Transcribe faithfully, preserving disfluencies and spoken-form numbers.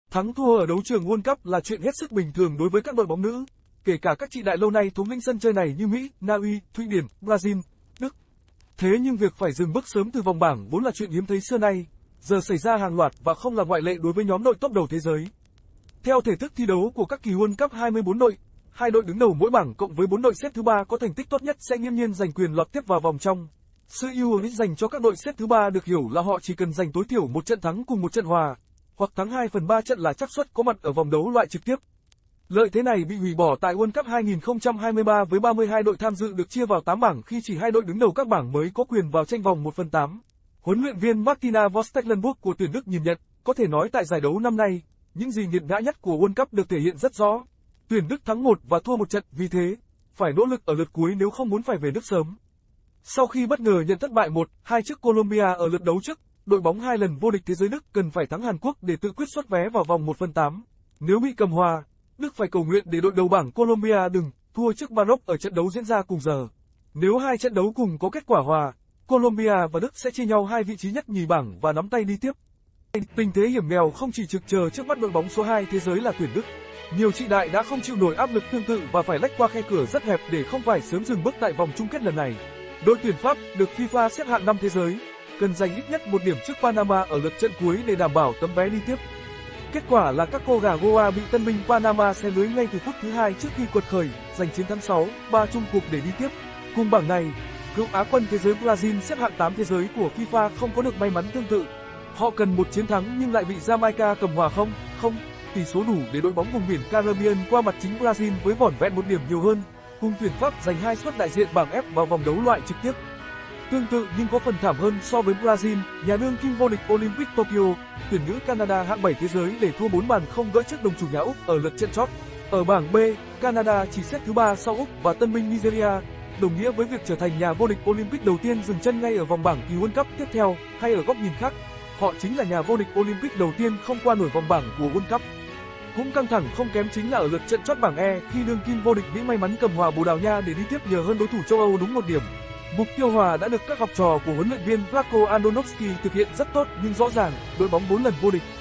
Thắng thua ở đấu trường World Cup là chuyện hết sức bình thường đối với các đội bóng nữ, kể cả các chị đại lâu nay thống lĩnh sân chơi này như Mỹ, Na Uy, Thụy Điển, Brazil, Đức. Thế nhưng việc phải dừng bước sớm từ vòng bảng vốn là chuyện hiếm thấy xưa nay, giờ xảy ra hàng loạt và không là ngoại lệ đối với nhóm đội top đầu thế giới. Theo thể thức thi đấu của các kỳ World Cup hai mươi bốn đội, hai đội đứng đầu mỗi bảng cộng với bốn đội xếp thứ ba có thành tích tốt nhất sẽ nghiễm nhiên giành quyền lọt tiếp vào vòng trong. Sự ưu ái dành cho các đội xếp thứ ba được hiểu là họ chỉ cần giành tối thiểu một trận thắng cùng một trận hòa, hoặc thắng hai phần ba trận là xác suất có mặt ở vòng đấu loại trực tiếp. Lợi thế này bị hủy bỏ tại World Cup hai không hai ba với ba mươi hai đội tham dự được chia vào tám bảng khi chỉ hai đội đứng đầu các bảng mới có quyền vào tranh vòng một phần tám. Huấn luyện viên Martina Voss-Tecklenburg của tuyển Đức nhìn nhận, có thể nói tại giải đấu năm nay, những gì nghiệt ngã nhất của World Cup được thể hiện rất rõ. Tuyển Đức thắng một và thua một trận, vì thế, phải nỗ lực ở lượt cuối nếu không muốn phải về nước sớm. Sau khi bất ngờ nhận thất bại một hai trước Colombia ở lượt đấu trước, đội bóng hai lần vô địch thế giới Đức cần phải thắng Hàn Quốc để tự quyết xuất vé vào vòng một phần tám. Nếu bị cầm hòa, Đức phải cầu nguyện để đội đầu bảng Colombia đừng thua trước Maroc ở trận đấu diễn ra cùng giờ. Nếu hai trận đấu cùng có kết quả hòa, Colombia và Đức sẽ chia nhau hai vị trí nhất nhì bảng và nắm tay đi tiếp. Tình thế hiểm nghèo không chỉ trực chờ trước mắt đội bóng số hai thế giới là tuyển Đức. Nhiều chị đại đã không chịu nổi áp lực tương tự và phải lách qua khe cửa rất hẹp để không phải sớm dừng bước tại vòng chung kết lần này. Đội tuyển Pháp được FIFA xếp hạng năm thế giới, cần giành ít nhất một điểm trước Panama ở lượt trận cuối để đảm bảo tấm vé đi tiếp. Kết quả là các cô gà Goa bị tân binh Panama xé lưới ngay từ phút thứ hai trước khi quật khởi, giành chiến thắng sáu ba chung cuộc để đi tiếp. Cùng bảng này, cựu Á quân thế giới Brazil xếp hạng tám thế giới của FIFA không có được may mắn tương tự. Họ cần một chiến thắng nhưng lại bị Jamaica cầm hòa không không, tỷ số đủ để đội bóng vùng biển Caribbean qua mặt chính Brazil với vỏn vẹn một điểm nhiều hơn. Cùng tuyển Pháp giành hai suất đại diện bảng F vào vòng đấu loại trực tiếp. Tương tự nhưng có phần thảm hơn so với Brazil, nhà đương kim vô địch Olympic Tokyo, tuyển nữ Canada hạng bảy thế giới để thua bốn bàn không gỡ trước đồng chủ nhà Úc ở lượt trận chót. Ở bảng B, Canada chỉ xếp thứ ba sau Úc và tân binh Nigeria, đồng nghĩa với việc trở thành nhà vô địch Olympic đầu tiên dừng chân ngay ở vòng bảng kỳ World Cup tiếp theo, hay ở góc nhìn khác, họ chính là nhà vô địch Olympic đầu tiên không qua nổi vòng bảng của World Cup. Cũng căng thẳng không kém chính là ở lượt trận chót bảng E khi đương kim vô địch Mỹ may mắn cầm hòa Bồ Đào Nha để đi tiếp nhờ hơn đối thủ châu Âu đúng một điểm. Mục tiêu hòa đã được các học trò của huấn luyện viên Vlatko Andonovski thực hiện rất tốt nhưng rõ ràng, đội bóng bốn lần vô địch